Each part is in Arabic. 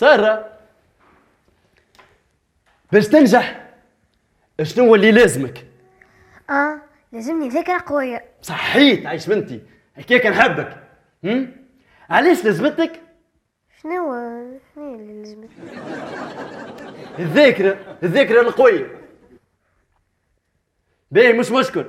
سارة باش تنجح شنو اللي لازمك؟ لازمني ذاكرة قوية. صحيت عايش بنتي هكاك نحبك. علاش لازمتك؟ شنو اللي لازمتك؟ الذاكرة القوية. باهي مش مشكل.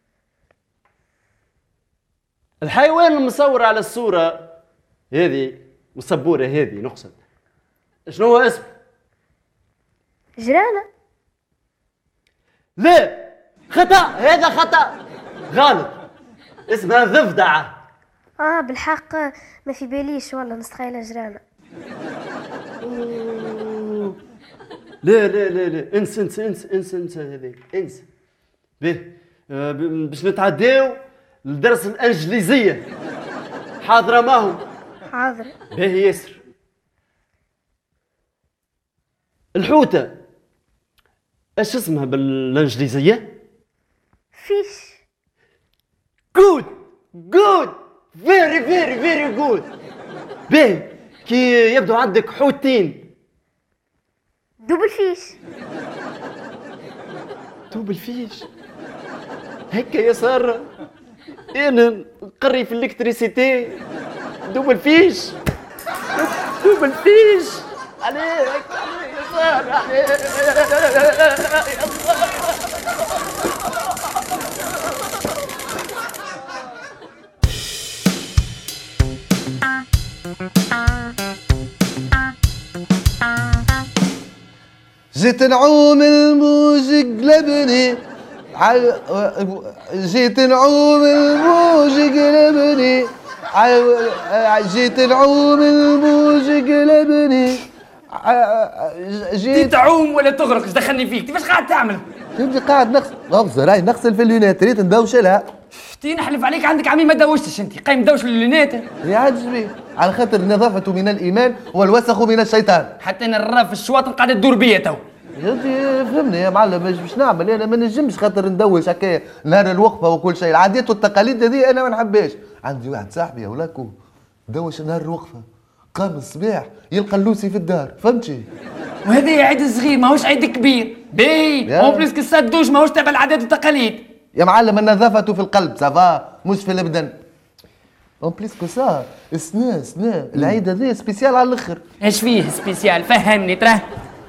الحيوان المصور على الصورة هذه والسبورة هذه نقصد شنو هو اسمه؟ جرانة. لا خطأ، هذا خطأ غلط، اسمها ضفدعة. بالحق ما في باليش والله نستخيلها جرانة. لا لا لا لا انس انس انس انس انس هذيك انس. باش نتعداو لدرس الانجليزية. حاضرة معهم؟ حاضر. باهي ياسر. الحوتة ايش اسمها بالانجليزية؟ فيش. جود فيري جود. باهي كي يبدو عندك حوتين. دوبل فيش. دوبل فيش هكا يا سارة انا نقري في الالكتريسيتي. دوبل فيش عليك يا سارة عليك يا الله. جيت نعوم الموج قلبني جيت نعوم الموج قلبني جيت نعوم الموج قلبني جيت تعوم ولا تغرق؟ ايش دخلني فيك؟ كيفاش قاعد تعمل؟ انت قاعد راي نغسل في اللونات ريت ندوشلها. تي نحلف عليك عندك عمي ما دوشتش، انت قايم دوش اللونات. يا عجبي على خاطر النظافة من الإيمان والوسخ من الشيطان. حتى انا الراف في الشواطئ قاعده تدور بيا تو. انت فهمني يا معلم باش نعمل انا ما نجمش خاطر ندوش هكايا نهار الوقفه وكل شيء. العادات والتقاليد هذه انا ما نحبهاش. عندي واحد صاحبي يا ولاكو دوش نهار الوقفه قام الصباح يلقى اللوسي في الدار فهمتي. وهذا عيد صغير ماهوش عيد كبير. باهي اون بليس كي الدوش ماهوش تابع العادات والتقاليد يا معلم. النظافه في القلب سافا مش في البدن. اون بليس كو سا سنا العيد هذا سبيسيال على الاخر. ايش فيه سبيسيال؟ فهمني تراه.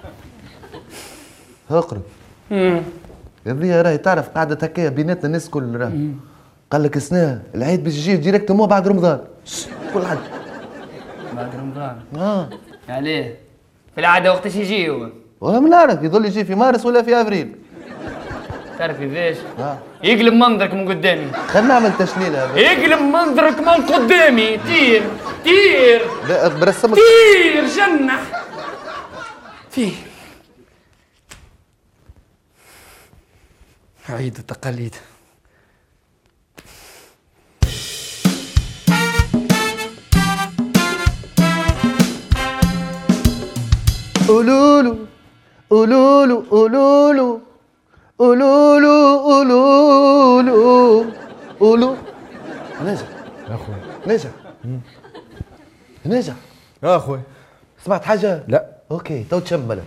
اقرب. هذه راهي تعرف قاعدة هكايا بيناتنا الناس الكل راه. قال لك سنا العيد باش يجي ديريكت مو بعد رمضان. كل حد بعد رمضان. عليه؟ في العادة وقتاش يجي هو؟ والله ما نعرف يظل يجي في مارس ولا في افريل. تعرف كيفاش؟ يقلب منظرك من قدامي. خلينا نعمل تشليلة. يقلب منظرك من قدامي. طير برسمك طير جنح فيه. عيد التقاليد. قولولو قولولو قولولو قولولو قولولو قولو. نجا يا اخوي نجا يا اخوي سمعت حاجة؟ لا. اوكي تو تشمل.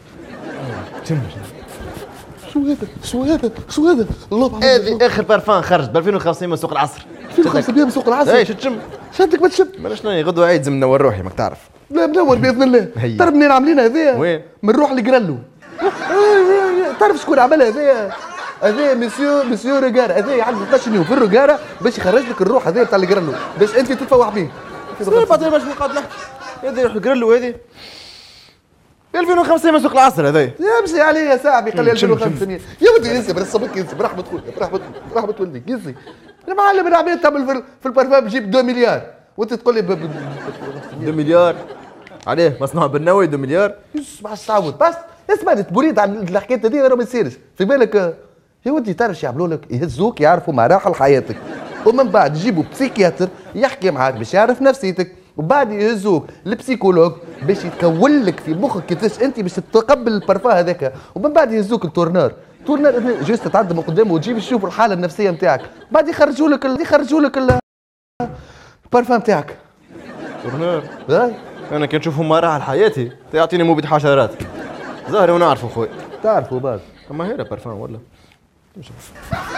شو هذا الله. هذه اخر بارفان خرج ب 2050 من سوق العصر. 2050 من سوق العصر. اي شو تشم؟ شدك ما تشم. ما شنو غدوه عيد زم منور روحي ماك تعرف. لا منور باذن الله. تعرف منين عاملينها هذيا؟ وين؟ من روح لقرالو. تعرف شكون عملها هذيا؟ هذا مسيو روغارا. هذا عنده 12 يوم في الروغارا باش يخرج لك الروح هذيا تاع القرالو باش انت تتفوح به. بعد ما شنو قاعد نحكي هذه روح القرالو هذه 2050 من سوق العصر. هذا يمشي عليه يا صاحبي. قال لي 2050 يا ودي ينسى برسمك ينسى برحمة خويا برحمة ولدك ينسى. يا معلم انا عملت تعمل في البارفان بجيب 2 مليار وانت تقول لي 2 مليار عليه مصنوع بالنووي 2 مليار. اسمع الصعود بس اسمع تبوريد عن الحكايه هذه راه ما يصيرش في بالك. يا ودي تعرف شو يعملوا لك؟ يهزوك يعرفوا مراحل حياتك ومن بعد يجيبوا بسيكياتر يحكي معاك باش يعرف نفسيتك وبعد يهزوك البسيكولوج باش يتكون لك في مخك كيفاش انت باش تتقبل البارفان هذاك ومن بعد يهزوك التورنار جوست تعدي من قدامه وتجيب تشوف الحاله النفسيه نتاعك بعد يخرجوا لك البارفان نتاعك. تورنار انا كي نشوفهم مراحل حياتي يعطيني مبيد حشرات. ظاهري ونعرفه خويا. تعرفوا بعد. اما هي بارفان ولا؟ نشوف.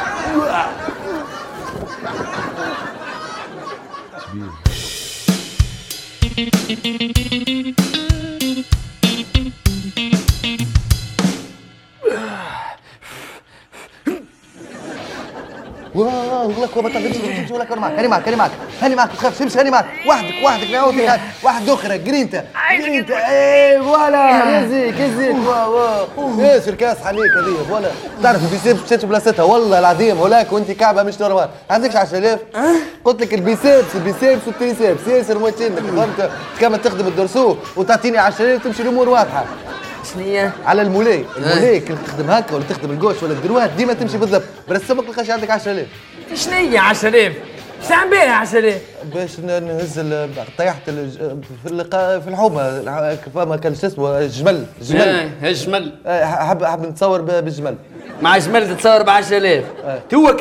واه لك ما تغلطش ولا كان معك. هاني معك تخافش امشي. هاني معك وحدك نعاود واحد اخرى جرينتا ايه فوالا يزيك واه ايش الكاس عليك هذه فوالا. تعرف البيسيبس مشات بلاصتها والله العظيم ولاك وانت كعبه مش نورمال. عندكش 10000 قلت لك البيسيبس والتريسيبس ياسر موتشين فهمت كما تخدم الدرسو وتعطيني 10000 تمشي الامور واضحه. شنية؟ على المولاي كي تخدم هكا ولا تخدم الجوش ولا الدروات ديما تمشي بالضبط برسمك لقاش عندك 10000. شنية 10000؟ شعب بيها 10000 باش نهز طيحت في الحومه فما كان شو اسمه جمل الجمل حاب نتصور بالجمل مع جمل تتصور ب 10000 هو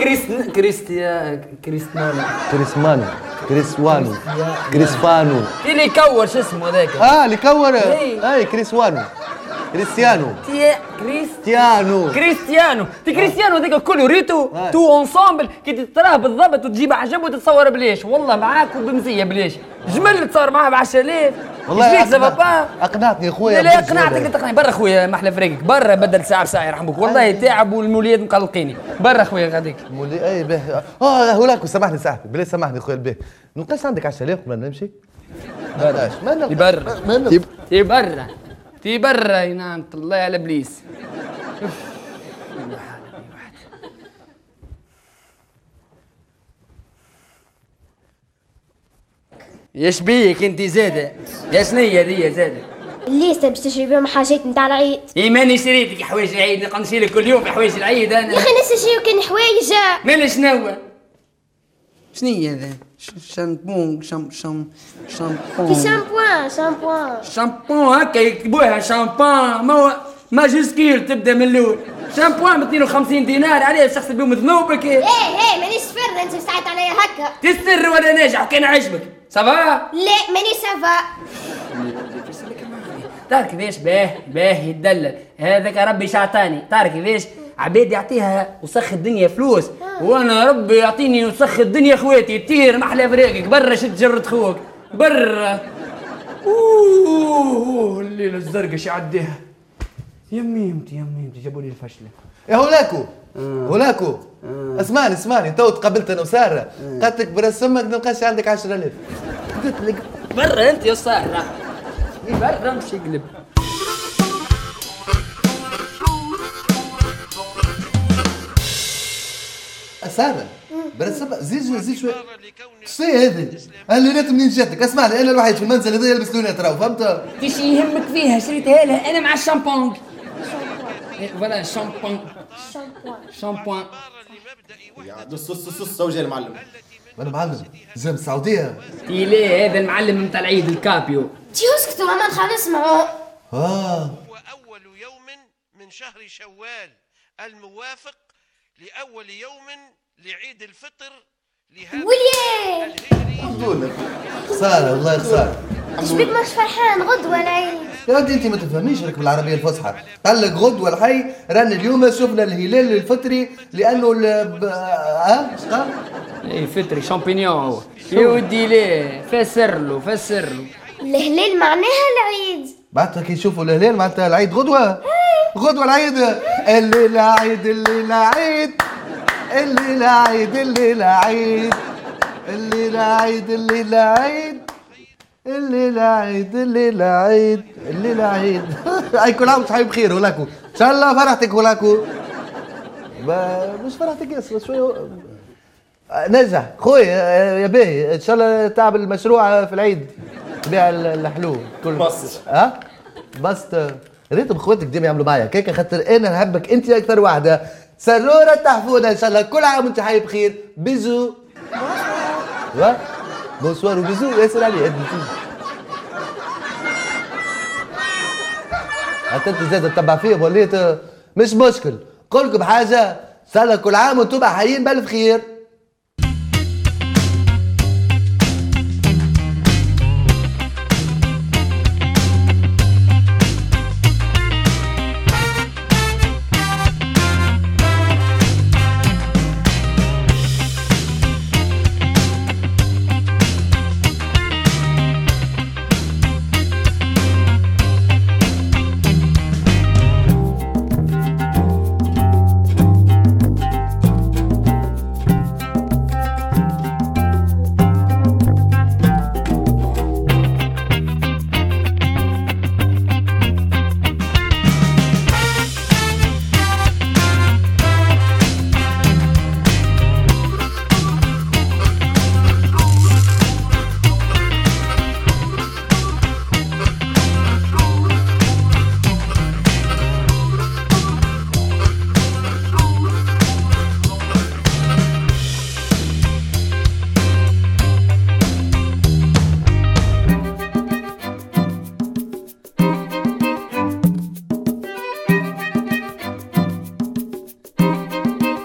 كريسفانو اللي يكور شو اسمه هذاك اللي كور كريستيانو كريستيانو هذاك كله ريتو تو اونسامبل كي تراه بالضبط وتجيب عجب وتتصور بليش والله معاك وبمزيه بليش جمل تصور معاه ب 10000 والله اقنعتني خويا. لا اقنعتك انت تقنعني برا خويا ما احلى فريقك برا بدل ساعه بساعه يرحمك والله تعب والموليات مقلقيني برا خويا غاديك اي باهي هولاك سامحني صاحبي بلي سامحني خويا الباهي نلقاش عندك 10000 قبل نمشي برا تي برا ينام الله على ابليس. ياش بيك انت زاده يا شنية دي زاده الليسته باش تشري بهم حاجات نتاع العيد. اي ماني شريت لك حوايج العيد نقنشي لك كل يوم في حوايج العيد انا يا اخي نستشريو كان حوايج مال شنو شنية هذا شامبون شامبون في شامبون هكا يكتبوها شامبون ماجسكيل تبدا من الاول شامبوان ب 52 دينار عليه شخص بيهم ذنوبك ايه مانيش فر انت ساعات عليا هكا تستر ولا ناجح وكان عجبك صافا لا ماني سافا تعرف كيفاش باه يتدلل هذاك ربي شعطاني تعرف كيفاش عباد يعطيها وسخ الدنيا فلوس وانا ربي يعطيني وسخ الدنيا خواتي تير محلى فريقك برا شد جرة خوك برا الليله الزرقاء شعديها يميمتي جابوا لي الفشله يا هولاكو اسمعني تو تقابلت انا وساره قالت لك برسمك نلقاش عندك 10000 قلت لك برا انت يا ساره برا مش يقلب ساره برسمك زيد شوي شنو هذه؟ اللونات منين جاتك؟ اسمعني انا الوحيد في المنزل هذا يلبس لونات راهو فهمت؟ ايش يهمك فيها شريتها لها انا مع الشامبون فوالا شامبوان دس وجه المعلم. انا معلم زين السعوديه ليه هذا المعلم نتاع العيد الكابيو تي اسكتوا ما نخلص نسمعوا. هو أول يوم من شهر شوال الموافق لأول يوم لعيد الفطر لهذا وليه خساره والله خساره. شبيك ماكش فرحان غدوه العيد؟ يا ودي انت ما تفهميش راك بالعربيه الفصحى. قال لك غدوه الحي رانا اليوم شفنا الهلال الفطري لانه اش قال؟ اي فطري شامبينيون هو يا ودي ليه فسر له الهلال معناها العيد معناتها كي يشوفوا الهلال معناتها العيد غدوه العيد الليله عيد الليله عيد الليله عيد الليله عيد الليله عيد الليله عيد الليله عيد الليله عيد الليله عيد اي كل عام وانتم بخير ولاكو ان شاء الله فرحتك ولاكو مش فرحتك ياسر شويه نجح خويا يا باهي ان شاء الله تعمل المشروع في العيد بيع الحلو كل بس بس ريتهم اخواتك ديما يعملوا معايا كيكه خاطر انا نحبك انت اكثر واحده سروره تحفونه ان شاء الله كل عام وانت حي بخير بيزو بونسوار وبيزو ياسر علي انت زاد تتبع فيهم وليت مش مشكل قول لكم حاجه ان شاء الله كل عام وانتم حيين بالف خير